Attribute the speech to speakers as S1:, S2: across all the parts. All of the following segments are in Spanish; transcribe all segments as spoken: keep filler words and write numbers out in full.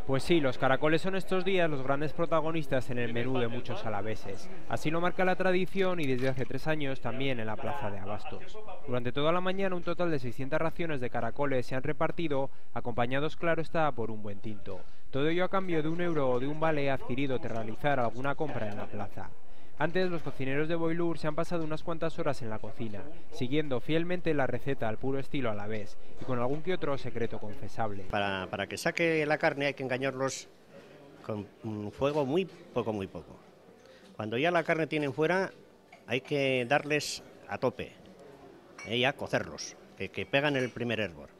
S1: Pues sí, los caracoles son estos días los grandes protagonistas en el menú de muchos alaveses. Así lo marca la tradición y desde hace tres años también en la plaza de Abastos. Durante toda la mañana un total de seiscientas raciones de caracoles se han repartido, acompañados claro está por un buen tinto. Todo ello a cambio de un euro o de un vale adquirido tras realizar alguna compra en la plaza. Antes, los cocineros de Boilur se han pasado unas cuantas horas en la cocina, siguiendo fielmente la receta al puro estilo alavés y con algún que otro secreto confesable.
S2: Para, para que saque la carne hay que engañarlos con un fuego muy poco, muy poco. Cuando ya la carne tienen fuera, hay que darles a tope, eh, y a cocerlos, que, que pegan el primer hervor.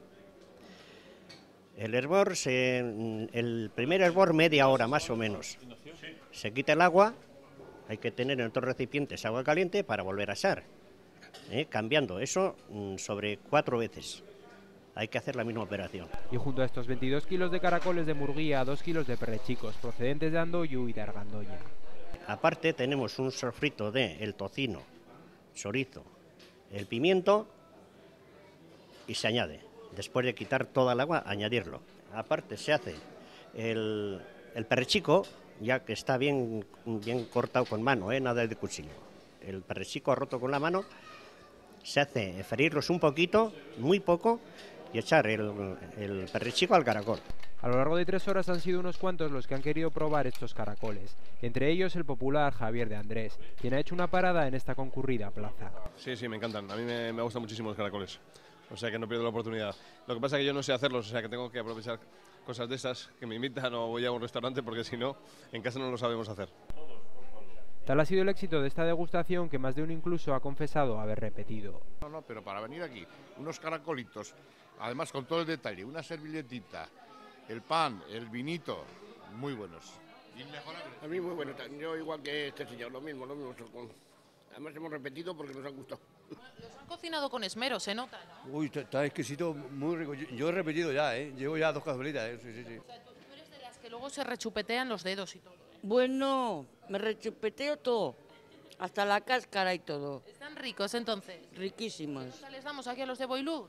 S2: El hervor, se, el primer hervor media hora más o menos. Se quita el agua. Hay que tener en otros recipientes agua caliente para volver a asar, ¿eh? cambiando eso sobre cuatro veces. Hay que hacer la misma operación.
S1: Y junto a estos veintidós kilos de caracoles de Murguía, dos kilos de perrechicos procedentes de Andoyu y de Argandoña.
S2: Aparte tenemos un sofrito de el tocino, chorizo, el pimiento y se añade. Después de quitar toda el agua, añadirlo. Aparte se hace el, el perrechico, ya que está bien, bien cortado con mano, ¿eh? Nada de cuchillo. El perrechico roto con la mano, se hace freírlos un poquito, muy poco, y echar el, el perrechico al caracol.
S1: A lo largo de tres horas han sido unos cuantos los que han querido probar estos caracoles, entre ellos el popular Javier de Andrés, quien ha hecho una parada en esta concurrida plaza.
S3: Sí, sí, me encantan, a mí me, me gustan muchísimo los caracoles, o sea que no pierdo la oportunidad. Lo que pasa es que yo no sé hacerlos, o sea que tengo que aprovechar cosas de esas, que me invitan o voy a un restaurante, porque si no, en casa no lo sabemos hacer.
S1: Tal ha sido el éxito de esta degustación que más de uno incluso ha confesado haber repetido.
S4: No, no, pero para venir aquí, unos caracolitos, además con todo el detalle, una servilletita, el pan, el vinito, muy buenos. Inmejorable.
S5: A mí muy bueno, yo igual que este señor, lo mismo, lo mismo. Además hemos repetido porque nos han gustado.
S6: Los han cocinado con esmero, se nota, ¿no?
S7: Uy, está, está exquisito, muy rico. Yo, yo he repetido ya, ¿eh? Llevo ya dos cazuelitas, ¿eh? Sí, sí, sí.
S6: O sea, tú, tú eres de las que luego se rechupetean los dedos y todo, ¿eh?
S8: Bueno, me rechupeteo todo, hasta la cáscara y todo.
S6: ¿Están ricos entonces?
S8: Riquísimos.
S6: ¿Qué les damos aquí a los de Boilur?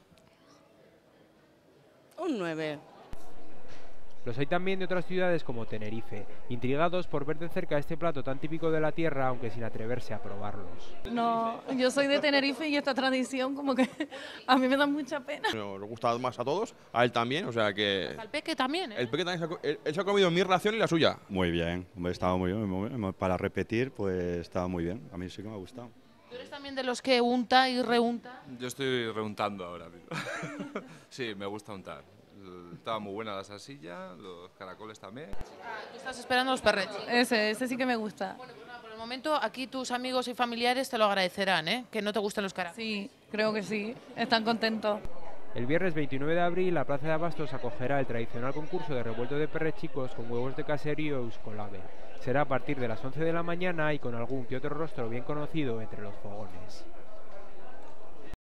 S8: Un nueve.
S1: Los hay también de otras ciudades como Tenerife, intrigados por ver de cerca este plato tan típico de la tierra, aunque sin atreverse a probarlos.
S9: No, yo soy de Tenerife y esta tradición como que a mí me da mucha pena.
S10: Nos gusta más a todos, a él también, o sea que...
S6: Al peque también, ¿eh?
S10: El peque también, se ha, él, él se ha comido mi ración y la suya.
S11: Muy bien, estaba muy bien, para repetir pues estaba muy bien, a mí sí que me ha gustado.
S6: ¿Tú eres también de los que unta y reunta?
S12: Yo estoy reuntando ahora mismo. Sí, me gusta untar. Estaba muy buena la salsilla, los caracoles también.
S6: Ah, tú estás esperando los perrechos.
S9: Ese, ese sí que me gusta.
S6: Bueno, pues nada, por el momento aquí tus amigos y familiares te lo agradecerán, ¿eh? Que no te gusten los caracoles.
S9: Sí, creo que sí, están contentos.
S1: El viernes veintinueve de abril la plaza de Abastos acogerá el tradicional concurso de revuelto de perrechicos con huevos de caserío Euskolave. Será a partir de las once de la mañana y con algún que otro rostro bien conocido entre los fogones.